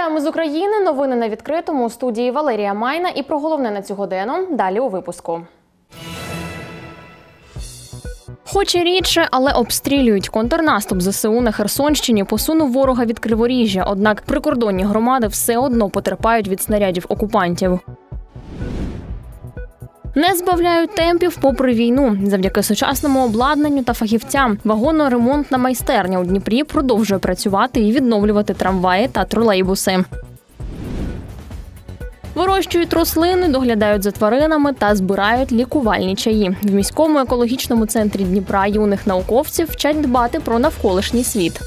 Вітаємо з України. Новини на відкритому. У студії Валерія Майна. І про головне на цю годину далі у випуску. Хоч і рідше, але обстрілюють. Контрнаступ ЗСУ на Херсонщині посунув ворога від Криворіжжя. Однак прикордонні громади все одно потерпають від снарядів окупантів. Не збавляють темпів попри війну. Завдяки сучасному обладнанню та фахівцям вагонно-ремонтна майстерня у Дніпрі продовжує працювати і відновлювати трамваї та тролейбуси. Вирощують рослини, доглядають за тваринами та збирають лікувальні чаї. В міському екологічному центрі Дніпра юних науковців вчать дбати про навколишній світ.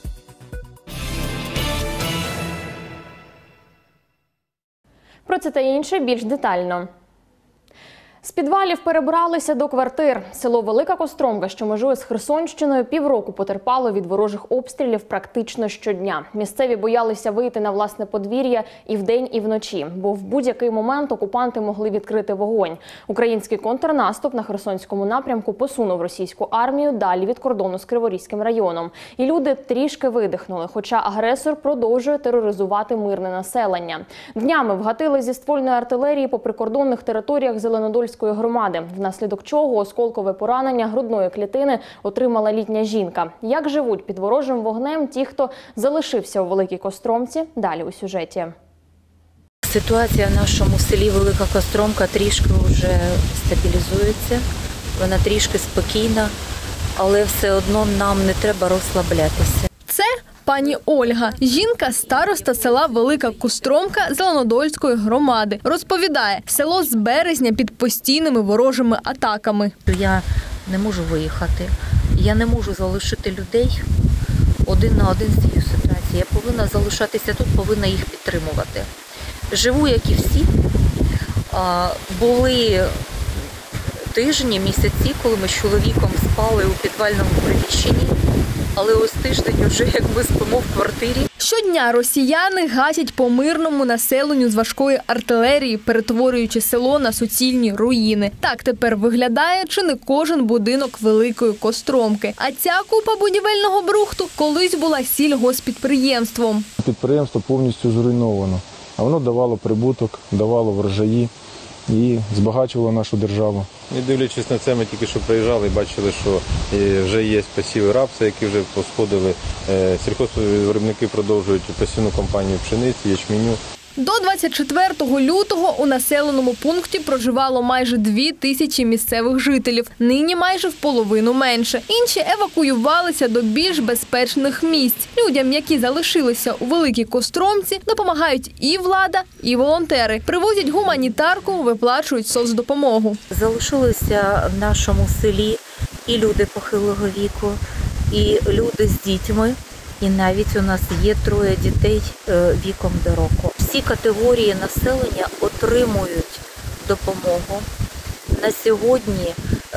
Про це та інше більш детально. З підвалів перебралися до квартир. Село Велика Костромка, що межує з Херсонщиною, півроку потерпало від ворожих обстрілів практично щодня. Місцеві боялися вийти на власне подвір'я і вдень, і вночі, бо в будь-який момент окупанти могли відкрити вогонь. Український контрнаступ на Херсонському напрямку посунув російську армію далі від кордону з Криворізьким районом. І люди трішки видихнули, хоча агресор продовжує тероризувати мирне населення. Днями вгатили зі ствольної артилерії по прикордонних територіях Зеленодольської громади, внаслідок чого осколкове поранення грудної клітини отримала літня жінка. Як живуть під ворожим вогнем ті, хто залишився у Великій Костромці, далі у сюжеті. Ситуація в нашому селі Велика Костромка трішки вже стабілізується, вона трішки спокійна, але все одно нам не треба розслаблятися. Це пані Ольга, жінка-староста села Велика Костромка Зеленодольської громади. Розповідає, село з березня під постійними ворожими атаками. Я не можу виїхати, я не можу залишити людей один на один з цією ситуацією. Я повинна залишатися тут, повинна їх підтримувати. Живу, як і всі. Були тижні, місяці, коли ми з чоловіком спали у підвальному приміщенні. Але ось тиждень вже як ми спимо в квартирі. Щодня росіяни гасять по мирному населенню з важкої артилерії, перетворюючи село на суцільні руїни. Так тепер виглядає чи не кожен будинок Великої Костромки. А ця купа будівельного брухту колись була сільгоспідприємством. Підприємство повністю зруйновано, а воно давало прибуток, давало врожаї і збагачувало нашу державу. Не дивлячись на це, ми тільки що приїжджали і бачили, що вже є посіви рапса, які вже посходили. Сільхозвиробники продовжують посівну кампанію пшениці, ячменю. До 24 лютого у населеному пункті проживало майже 2000 місцевих жителів. Нині майже в половину менше. Інші евакуювалися до більш безпечних місць. Людям, які залишилися у Великій Костромці, допомагають і влада, і волонтери. Привозять гуманітарку, виплачують соцдопомогу. Залишилися в нашому селі і люди похилого віку, і люди з дітьми. І навіть у нас є 3 дітей віком до року. Всі категорії населення отримують допомогу. На сьогодні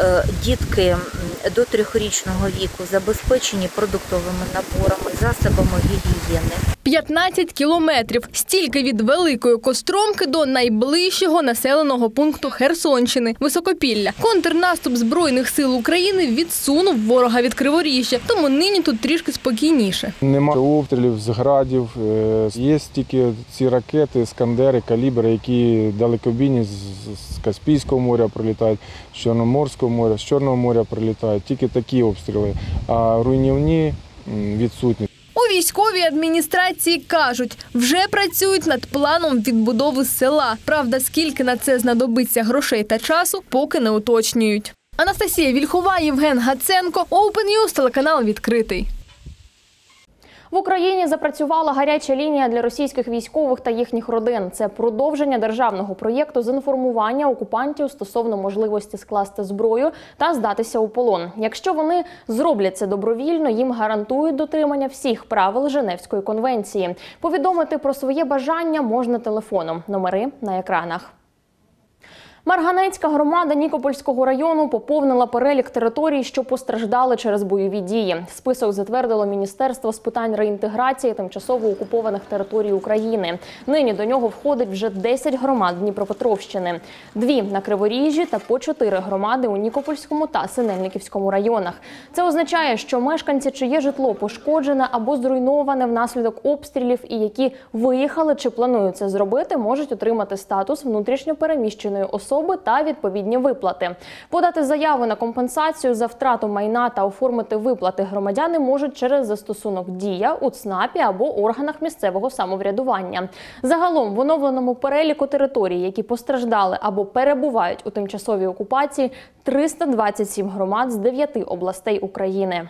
дітки до 3-річного віку забезпечені продуктовими наборами, засобами гігієни. 15 кілометрів. Стільки від Великої Костромки до найближчого населеного пункту Херсонщини – Високопілля. Контрнаступ Збройних сил України відсунув ворога від Криворіжжя, тому нині тут трішки спокійніше. Немає обстрілів з градів, є тільки ці ракети, іскандери, калібри, які далекобійні з Каспійського моря прилітають, з Чорноморського моря, з Чорного моря прилітають. Тільки такі обстріли, а руйнівні відсутні. У військовій адміністрації кажуть, вже працюють над планом відбудови села. Правда, скільки на це знадобиться грошей та часу, поки не уточнюють. Анастасія Вільхова, Євген Гаценко, Open News, телеканал «Відкритий». В Україні запрацювала гаряча лінія для російських військових та їхніх родин. Це продовження державного проєкту з інформування окупантів стосовно можливості скласти зброю та здатися у полон. Якщо вони зроблять це добровільно, їм гарантують дотримання всіх правил Женевської конвенції. Повідомити про своє бажання можна телефоном. Номери на екранах. Марганецька громада Нікопольського району поповнила перелік територій, що постраждали через бойові дії. Список затвердило Міністерство з питань реінтеграції тимчасово окупованих територій України. Нині до нього входить вже 10 громад Дніпропетровщини, 2 на Криворіжжі та по 4 громади у Нікопольському та Синельниківському районах. Це означає, що мешканці, чиє житло пошкоджене або зруйноване внаслідок обстрілів і які виїхали чи планують це зробити, можуть отримати статус внутрішньо переміщеної особи та відповідні виплати. Подати заяву на компенсацію за втрату майна та оформити виплати громадяни можуть через застосунок «Дія» у ЦНАПі або органах місцевого самоврядування. Загалом в оновленому переліку територій, які постраждали або перебувають у тимчасовій окупації, 327 громад з 9 областей України.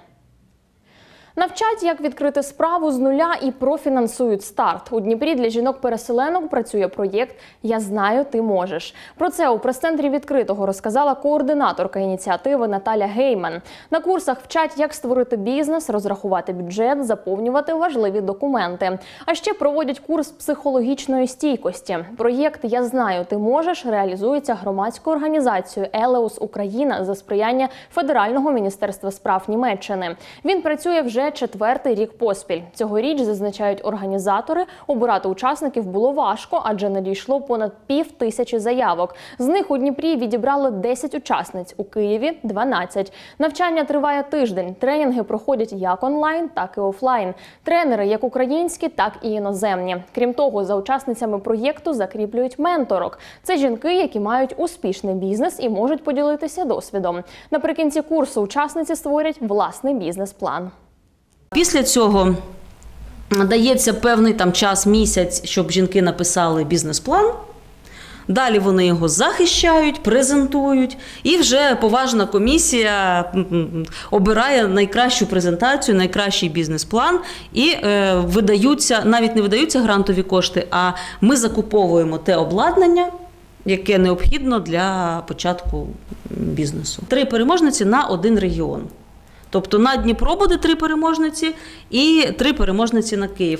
Навчать, як відкрити справу з нуля і профінансують старт. У Дніпрі для жінок-переселенок працює проєкт «Я знаю, ти можеш». Про це у прес-центрі відкритого розказала координаторка ініціативи Наталя Гейман. На курсах вчать, як створити бізнес, розрахувати бюджет, заповнювати важливі документи. А ще проводять курс психологічної стійкості. Проєкт «Я знаю, ти можеш» реалізується громадською організацією «Елеус Україна» за сприяння Федерального міністерства справ Німеччини. Він працює вже 4-й рік поспіль. Цьогоріч, зазначають організатори, обирати учасників було важко, адже надійшло понад 5000 заявок. З них у Дніпрі відібрали 10 учасниць, у Києві – 12. Навчання триває тиждень. Тренінги проходять як онлайн, так і офлайн. Тренери як українські, так і іноземні. Крім того, за учасницями проєкту закріплюють менторок. Це жінки, які мають успішний бізнес і можуть поділитися досвідом. Наприкінці курсу учасниці створять власний бізнес-план. Після цього дається певний час, місяць, щоб жінки написали бізнес-план. Далі вони його захищають, презентують, і вже поважна комісія обирає найкращу презентацію, найкращий бізнес-план, і навіть не видаються грантові кошти, а ми закуповуємо те обладнання, яке необхідно для початку бізнесу. 3 переможниці на 1 регіон. Тобто на Дніпро буде 3 переможниці і 3 переможниці на Київ.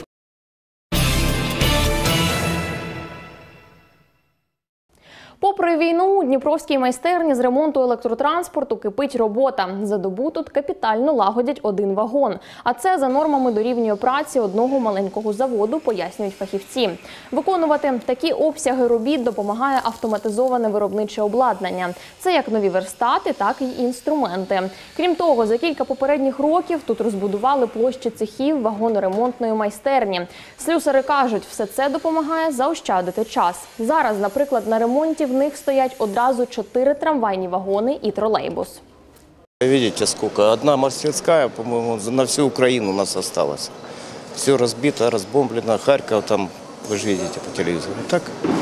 Попри війну, у Дніпровській майстерні з ремонту електротранспорту кипить робота. За добу тут капітально лагодять 1 вагон. А це за нормами дорівнює праці одного маленького заводу, пояснюють фахівці. Виконувати такі обсяги робіт допомагає автоматизоване виробниче обладнання. Це як нові верстати, так і інструменти. Крім того, за кілька попередніх років тут розбудували площі цехів вагоноремонтної майстерні. Слюсари кажуть, все це допомагає заощадити час. Зараз, наприклад, на ремонті в них стоять одразу 4 трамвайні вагони і тролейбус. Видите, сколько? Одна мастерская, по-моему, на всю Украину у нас осталась. Все разбито, разбомблено. Харьков там, вы же видите по телевизору. Так?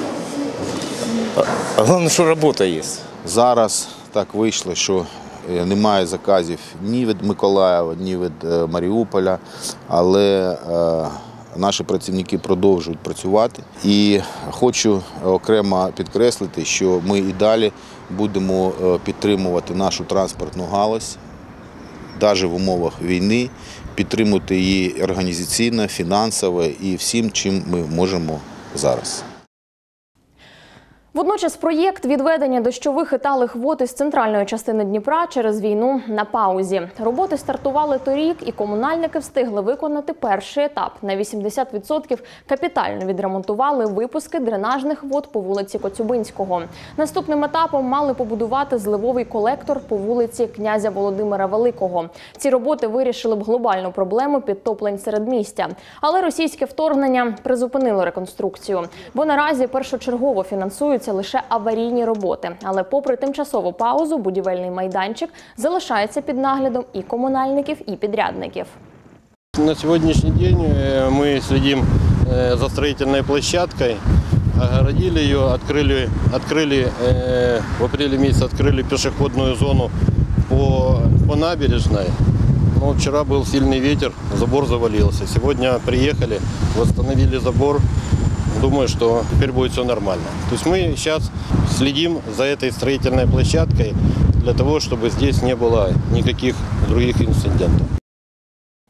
А главное, что работа есть. Зараз так вийшло, що немає заказів ні від Миколаєва, ні від Маріуполя, але наші працівники продовжують працювати. І хочу окремо підкреслити, що ми і далі будемо підтримувати нашу транспортну галузь, навіть в умовах війни, підтримувати її організаційно, фінансово і всім, чим ми можемо зараз. Водночас проєкт відведення дощових і талих вод із центральної частини Дніпра через війну на паузі. Роботи стартували торік, і комунальники встигли виконати перший етап. На 80% капітально відремонтували випуски дренажних вод по вулиці Коцюбинського. Наступним етапом мали побудувати зливовий колектор по вулиці князя Володимира Великого. Ці роботи вирішили б глобальну проблему підтоплень середмістя. Але російське вторгнення призупинило реконструкцію, бо наразі першочергово фінансують лише аварійні роботи. Але попри тимчасову паузу, будівельний майданчик залишається під наглядом і комунальників, і підрядників. На сегодняшний день мы следим за строительной площадкой, огородили ее, открыли в апреле месяце открыли пешеходную зону по набережной. Но вчера был сильный ветер, забор завалился. Сегодня приехали, восстановили забор. Думаю, что теперь будет все нормально. То есть мы сейчас следим за этой строительной площадкой для того, чтобы здесь не было никаких других инцидентов.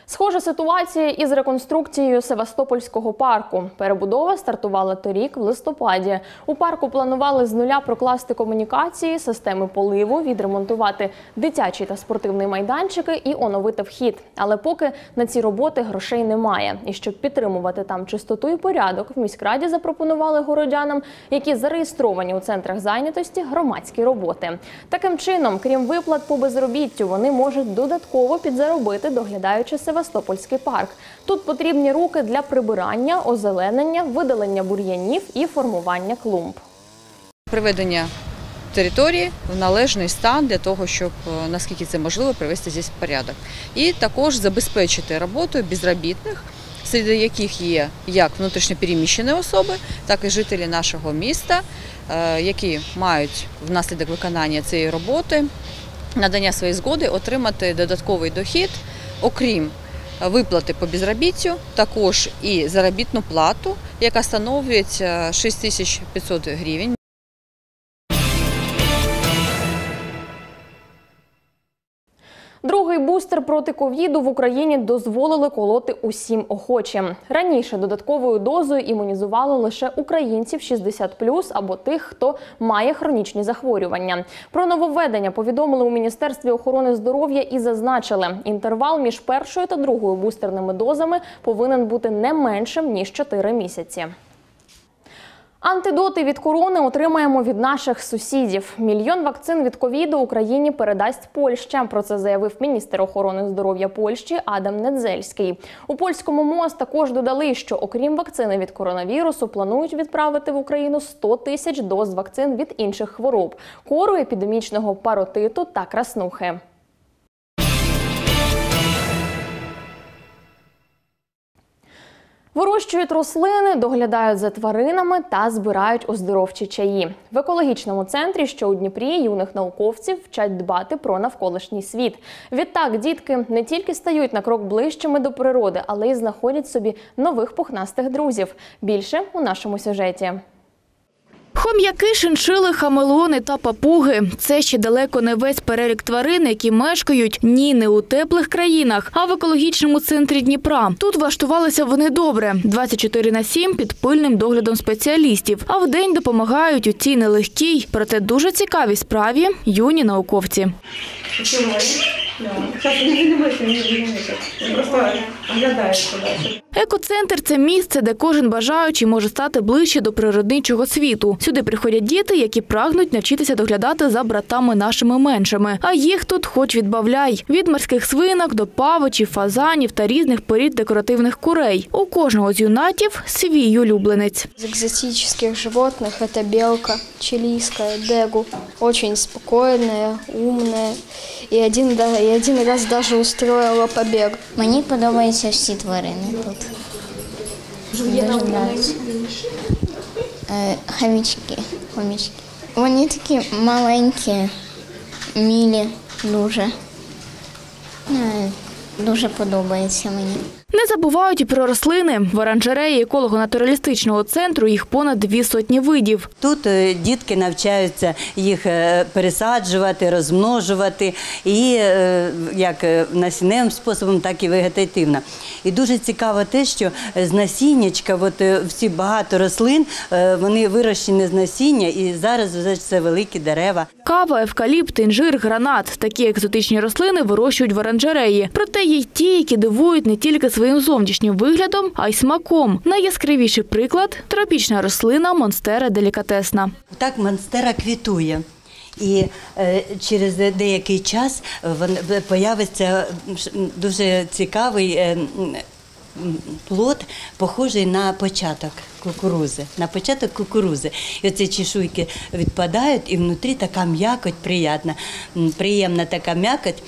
Схожа ситуація із реконструкцією Севастопольського парку. Перебудова стартувала торік в листопаді. У парку планували з нуля прокласти комунікації, системи поливу, відремонтувати дитячий та спортивний майданчики і оновити вхід. Але поки на ці роботи грошей немає. І щоб підтримувати там чистоту і порядок, в міськраді запропонували городянам, які зареєстровані у центрах зайнятості, громадські роботи. Таким чином, крім виплат по безробіттю, вони можуть додатково підзаробити, доглядаючи Севастопольський парк. Тут потрібні руки для прибирання, озеленення, видалення бур'янів і формування клумб. Приведення території в належний стан для того, щоб, наскільки це можливо, привести здесь порядок. І також забезпечити роботу безробітних, серед яких є як внутрішньопереміщені особи, так і жителі нашого міста, які мають внаслідок виконання цієї роботи, надання своєї згоди отримати додатковий дохід, окрім виплати по безробіттю, також і заробітну плату, яка становить 6500 гривень. Другий бустер проти ковіду в Україні дозволили колоти усім охочим. Раніше додатковою дозою імунізували лише українців 60+, або тих, хто має хронічні захворювання. Про нововведення повідомили у Міністерстві охорони здоров'я і зазначили, інтервал між першою та другою бустерними дозами повинен бути не меншим, ніж 4 місяці. Антидоти від корони отримаємо від наших сусідів. 1 мільйон вакцин від ковіду Україні передасть Польща. Про це заявив міністр охорони здоров'я Польщі Адам Недзельський. У польському МОЗ також додали, що окрім вакцини від коронавірусу, планують відправити в Україну 100 тисяч доз вакцин від інших хвороб – кору, епідемічного паротиту та краснухи. Вирощують рослини, доглядають за тваринами та збирають оздоровчі чаї. В екологічному центрі, що у Дніпрі, юних науковців вчать дбати про навколишній світ. Відтак, дітки не тільки стають на крок ближчими до природи, але й знаходять собі нових пухнастих друзів. Більше у нашому сюжеті. Хом'яки, шиншили, хамелеони та папуги – це ще далеко не весь перелік тварин, які мешкають не у теплих країнах, а в екологічному центрі Дніпра. Тут влаштувалися вони добре – 24/7 під пильним доглядом спеціалістів, а вдень допомагають у цій нелегкій, проте дуже цікавій справі юні науковці. Екоцентр – це місце, де кожен бажаючий може стати ближче до природничого світу. Сюди приходять діти, які прагнуть навчитися доглядати за братами нашими меншими. А їх тут хоч відбавляй. Від морських свинок до павичів, фазанів та різних порід декоративних курей. У кожного з юнатів свій улюбленець. З екзотичних животних – це білка, чилійська, дегу. Дуже спокійна, умна. І один раз навіть устроїла побіг. Мені подобаються всі тварини тут. Дуже подобається. Хомячки. Вони такі маленькі, милі, дуже подобається мені. Не забувають і про рослини. В оранжереї еколого-натуралістичного центру їх понад 200 видів. Тут дітки навчаються їх пересаджувати, розмножувати і як насінневим способом, так і вегетативно. І дуже цікаво те, що з насіннячка, всі багато рослин, вони вирощені з насіння і зараз вже це великі дерева. Кава, евкаліпт, інжир, гранат – такі екзотичні рослини вирощують в оранжереї. Проте є й ті, які дивують не тільки своїм зовнішнім виглядом, а й смаком. Найяскравіший приклад – тропічна рослина монстера делікатесна. Так монстера квітує. І через деякий час появиться дуже цікавий плод, похожий на початок кукурузи. І оці чешуйки відпадають, і внутрі така м'якоть приємна така м'якоть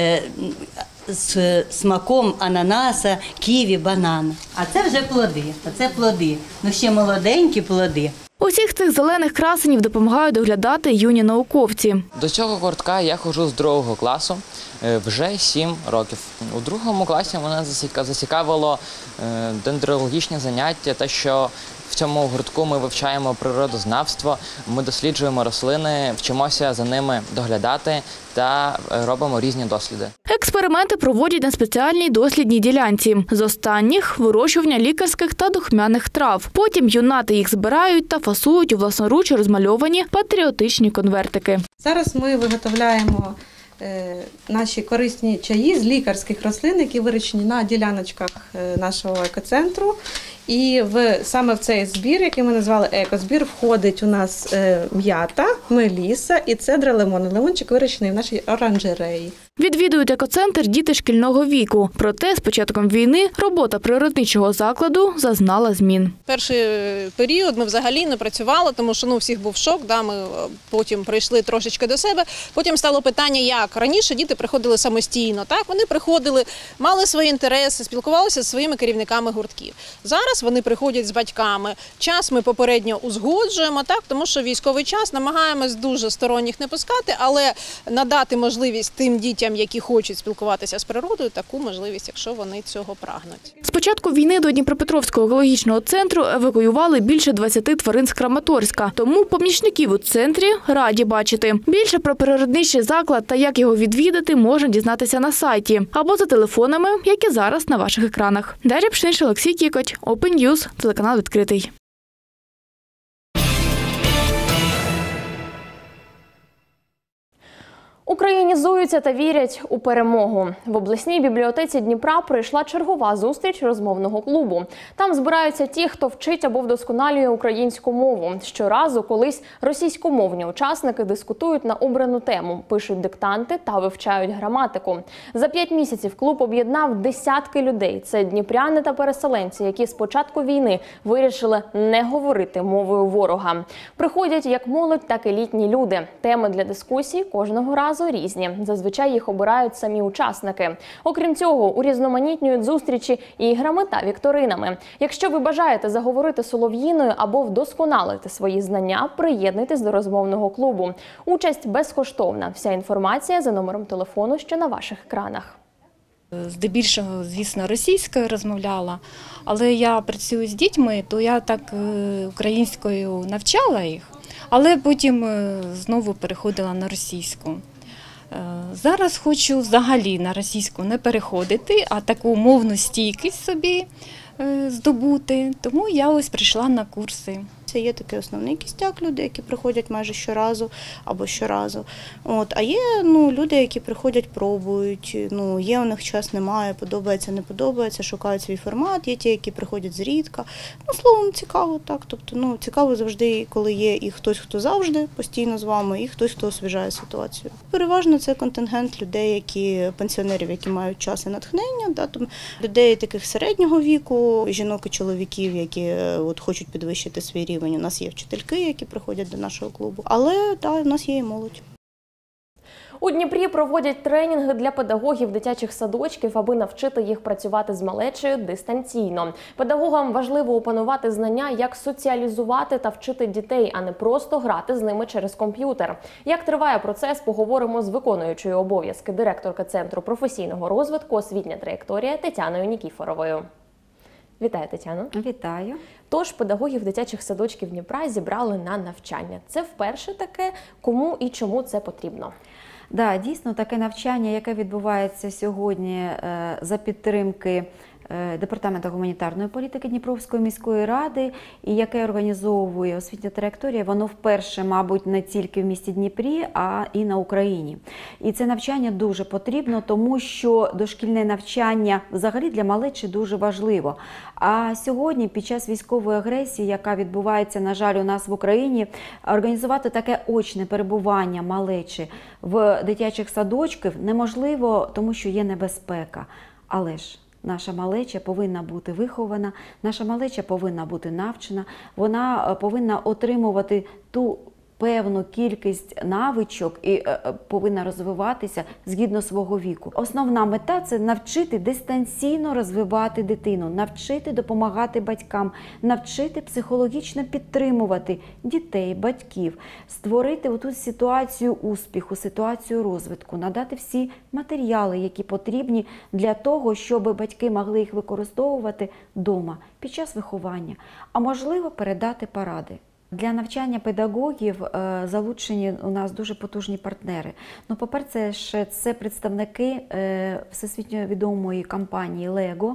з смаком ананаса, ківі, банану. А це вже плоди. Ще молоденькі плоди. Усіх цих зелених красенів допомагають доглядати юні науковці. До цього гуртка я ходжу з 2 класу вже 7 років. У 2 класі мене зацікавило дендрологічне заняття, те, що В цьому гуртку ми вивчаємо природознавство, ми досліджуємо рослини, вчимося за ними доглядати та робимо різні досліди. Експерименти проводять на спеціальній дослідній ділянці. З останніх – вирощування лікарських та духмяних трав. Потім юнати їх збирають та фасують у власноруч розмальовані патріотичні конвертики. Зараз ми виготовляємо наші корисні чаї з лікарських рослин, які вирощені на діляночках нашого екоцентру. І саме в цей збір, який ми назвали екозбір, входить у нас м'ята, меліса і цедра лимону. Лимончик вирощений в нашій оранжереї. Відвідують екоцентр діти шкільного віку. Проте з початком війни робота природничого закладу зазнала змін. Перший період ми взагалі не працювали, тому що всіх був шок. Ми потім прийшли трошечки до себе. Потім стало питання, як раніше діти приходили самостійно. Вони приходили, мали свої інтереси, спілкувалися зі своїми керівниками гуртків. Зараз вони приходять з батьками. Час ми попередньо узгоджуємо, тому що військовий час намагаємось дуже сторонніх не пускати, але надати можливість тим дітям, які хочуть спілкуватися з природою, таку можливість, якщо вони цього прагнуть. З початку війни до Дніпропетровського екологічного центру евакуювали більше 20 тварин з Краматорська. Тому помічників у центрі раді бачити. Більше про природничий заклад та як його відвідати можна дізнатися на сайті або за телефонами, які зараз на ваших екранах. Дар'я Пшенич, Олексій Кікоть, Open News, телеканал «Відкритий». Українізуються та вірять у перемогу. В обласній бібліотеці Дніпра пройшла чергова зустріч розмовного клубу. Там збираються ті, хто вчить або вдосконалює українську мову. Щоразу колись російськомовні учасники дискутують на обрану тему, пишуть диктанти та вивчають граматику. За 5 місяців клуб об'єднав десятки людей. Це дніпряни та переселенці, які з початку війни вирішили не говорити мовою ворога. Приходять як молодь, так і літні люди. Теми для дискусій кожного разу різні. Зазвичай їх обирають самі учасники. Окрім цього, урізноманітнюють зустрічі іграми та вікторинами. Якщо ви бажаєте заговорити солов'їною або вдосконалити свої знання, приєднуйтесь до розмовного клубу. Участь безкоштовна. Вся інформація за номером телефону, що на ваших екранах. Здебільшого, звісно, російською розмовляла, але я працюю з дітьми, то я так українською навчала їх, але потім знову переходила на російську. Зараз хочу взагалі на російську не переходити, а таку мовну стійкість собі здобути, тому я ось прийшла на курси. Це є такий основний кістяк людей, які приходять майже щоразу або щоразу. А є люди, які приходять, пробують, є у них час, немає, подобається, не подобається, шукають свій формат, є ті, які приходять зрідка. Словом, цікаво так, тобто цікаво завжди, коли є і хтось, хто завжди постійно з вами, і хтось, хто освіжає ситуацію. Переважно це контингент людей, пенсіонерів, які мають час і натхнення, людей таких середнього віку, жінок і чоловіків, які хочуть підвищити свій рівень. У нас є вчительки, які приходять до нашого клубу, але в нас є і молодь. У Дніпрі проводять тренінги для педагогів дитячих садочків, аби навчити їх працювати з малечею дистанційно. Педагогам важливо опанувати знання, як соціалізувати та вчити дітей, а не просто грати з ними через комп'ютер. Як триває процес, поговоримо з виконуючою обов'язки директорки Центру професійного розвитку «Освітня траєкторія» Тетяною Нікіфоровою. Вітаю, Тетяно. Вітаю. Тож, педагогів дитячих садочків Дніпра зібрали на навчання. Це вперше таке? Кому і чому це потрібно? Да, дійсно, таке навчання, яке відбувається сьогодні за підтримки Департаменту гуманітарної політики Дніпровської міської ради і яке організовує освітня траєкторія, воно вперше, мабуть, не тільки в місті Дніпрі, а і на Україні. І це навчання дуже потрібно, тому що дошкільне навчання взагалі для малечі дуже важливо. А сьогодні, під час військової агресії, яка відбувається, на жаль, у нас в Україні, організувати таке очне перебування малечі в дитячих садочках неможливо, тому що є небезпека. Але ж наша малеча повинна бути вихована, наша малеча повинна бути навчена, вона повинна отримувати ту певну кількість навичок і повинна розвиватися згідно свого віку. Основна мета – це навчити дистанційно розвивати дитину, навчити допомагати батькам, навчити психологічно підтримувати дітей, батьків, створити оту ситуацію успіху, ситуацію розвитку, надати всі матеріали, які потрібні для того, щоб батьки могли їх використовувати вдома під час виховання, а можливо передати поради. Для педагогів залучені у нас дуже потужні партнери. Ну, по-перше, це представники всесвітньо відомої компанії LEGO,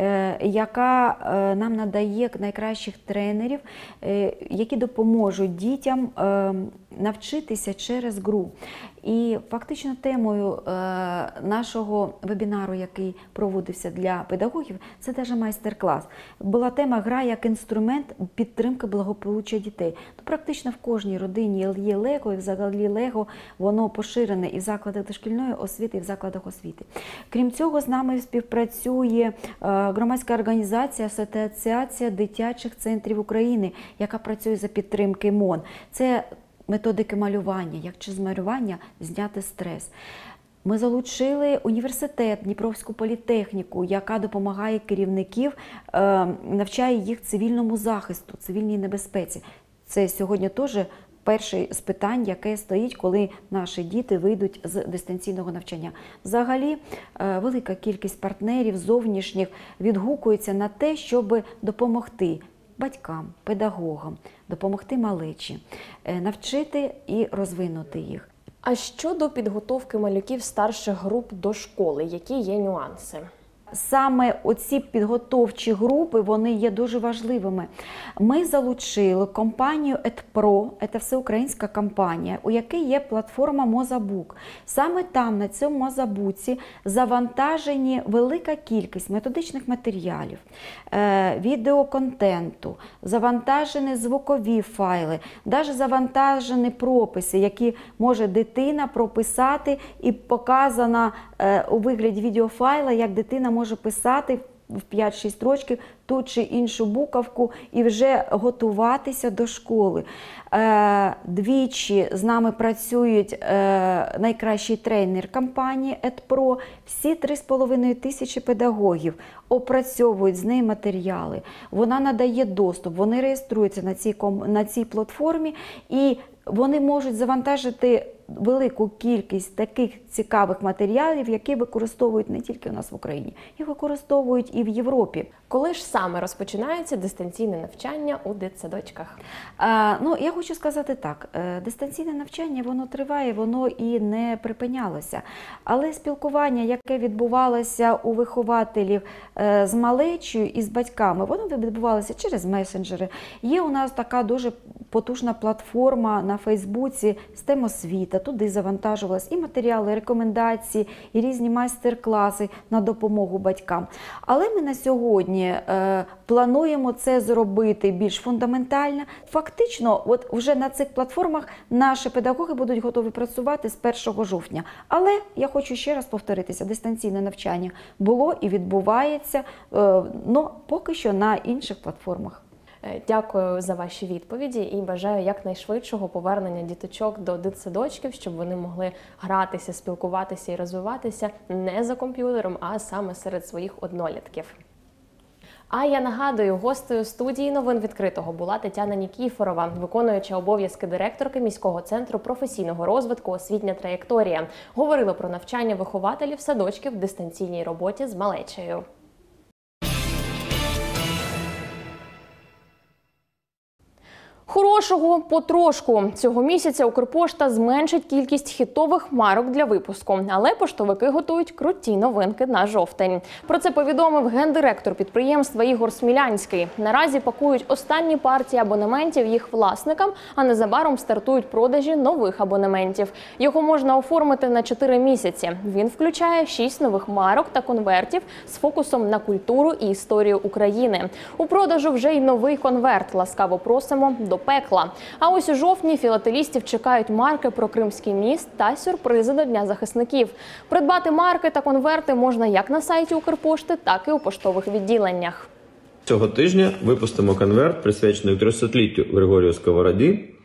яка нам надає найкращих тренерів, які допоможуть дітям навчитися через гру. І фактично темою нашого вебінару, який проводився для педагогів, це теж майстер-клас. Була тема «Гра як інструмент підтримки благополуччя дітей». То практично в кожній родині є Лего, і взагалі Лего, воно поширене і в закладах дошкільної освіти, і в закладах освіти. Крім цього, з нами співпрацює громадська організація «Асоціація дитячих центрів України», яка працює за підтримки МОН. Це методики малювання, як через малювання зняти стрес. Ми залучили університет, Дніпровську політехніку, яка допомагає керівників, навчає їх цивільному захисту, цивільній небезпеці. Це сьогодні теж перше з питань, яке стоїть, коли наші діти вийдуть з дистанційного навчання. Взагалі, велика кількість партнерів зовнішніх відгукується на те, щоб допомогти батькам, педагогам, допомогти малечі, навчити і розвинути їх. А щодо підготовки малюків старших груп до школи, які є нюанси? Саме оці підготовчі групи, вони є дуже важливими. Ми залучили компанію EdPro, це всеукраїнська компанія, у якій є платформа Мозабук. Саме там, на цьому Мозабуці, завантажені велика кількість методичних матеріалів, відеоконтенту, завантажені звукові файли, навіть завантажені прописи, які може дитина прописати, і показано у вигляді відеофайла, як дитина може писати в 5-6 строчків ту чи іншу буковку і вже готуватися до школи. Двічі з нами працюють найкращий тренер компанії EdPro. Всі 3500 педагогів опрацьовують з неї матеріали. Вона надає доступ, вони реєструються на цій платформі і вони можуть завантажити велику кількість таких цікавих матеріалів, які використовують не тільки у нас в Україні, їх використовують і в Європі. Коли ж саме розпочинається дистанційне навчання у дитсадочках? Я хочу сказати так, дистанційне навчання, воно триває, воно і не припинялося. Але спілкування, яке відбувалося у вихователів з малечою і з батьками, воно відбувалося через месенджери. Є у нас така дуже потужна платформа на Фейсбуці STEM освіта, туди завантажувалися і матеріали, і рекомендації, і різні майстер-класи на допомогу батькам. Але ми на сьогодні плануємо це зробити більш фундаментально. Фактично, от вже на цих платформах наші педагоги будуть готові працювати з 1 жовтня. Але я хочу ще раз повторитися, дистанційне навчання було і відбувається, поки що на інших платформах. Дякую за ваші відповіді і бажаю якнайшвидшого повернення діточок до дитсадочків, щоб вони могли гратися, спілкуватися і розвиватися не за комп'ютером, а саме серед своїх однолітків. А я нагадую, гостею студії «Новин відкритого» була Тетяна Нікіфорова, виконуюча обов'язки директорки міського центру професійного розвитку «Освітня траєкторія». Говорили про навчання вихователів садочків в дистанційній роботі з малечею. Хорошого потрошку. Цього місяця Укрпошта зменшить кількість хітових марок для випуску. Але поштовики готують круті новинки на жовтень. Про це повідомив гендиректор підприємства Ігор Смілянський. Наразі пакують останні партії абонементів їх власникам, а незабаром стартують продажі нових абонементів. Його можна оформити на 4 місяці. Він включає 6 нових марок та конвертів з фокусом на культуру і історію України. У продажу вже й новий конверт. Ласкаво просимо до пекла. А ось у жовтні філателістів чекають марки про Кримський міст та сюрпризи до Дня захисників. Придбати марки та конверти можна як на сайті Укрпошти, так і у поштових відділеннях. Цього тижня випустимо конверт, присвячений 300-літтю Григорію Сковороді.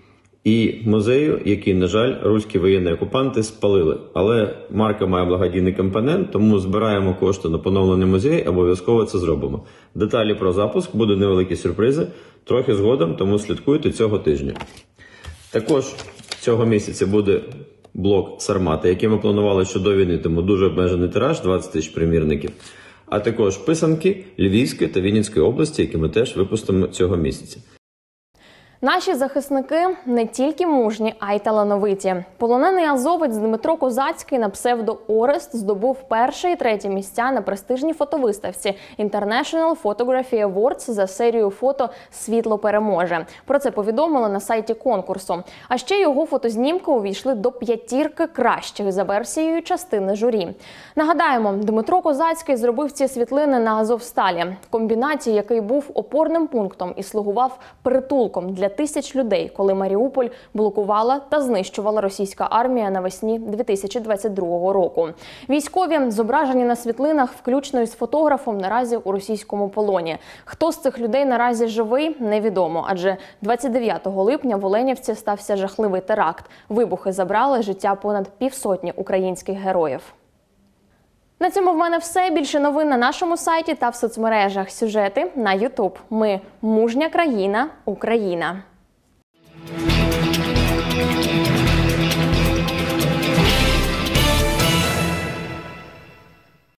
і музею, який, на жаль, руські воєнні окупанти спалили. Але марка має благодійний компонент, тому збираємо кошти на поновлений музей, обов'язково це зробимо. Деталі про запуск, будуть невеликі сюрпризи, трохи згодом, тому слідкуйте цього тижня. Також цього місяця буде блок «Сармати», який ми планували ще до війни, тому дуже обмежений тираж, 20 тисяч примірників. А також писанки Львівської та Вінницької області, які ми теж випустимо цього місяця. Наші захисники не тільки мужні, а й талановиті. Полонений азовець Дмитро Козацький на псевдо Орест здобув перше і третє місця на престижній фотовиставці International Photography Awards за серію фото «Світло переможе». Про це повідомили на сайті конкурсу. А ще його фотознімки увійшли до 5 кращих за версією частини журі. Нагадаємо, Дмитро Козацький зробив ці світлини на Азовсталі, комбінаті, який був опорним пунктом і слугував притулком для тисяч людей, коли Маріуполь блокувала та знищувала російська армія навесні 2022 року. Військові, зображені на світлинах, включно із фотографом, наразі у російському полоні. Хто з цих людей наразі живий, невідомо, адже 29 липня в Оленівці стався жахливий теракт. Вибухи забрали життя понад 50 українських героїв. На цьому в мене все. Більше новин на нашому сайті та в соцмережах. Сюжети на YouTube. Ми – мужня країна, Україна.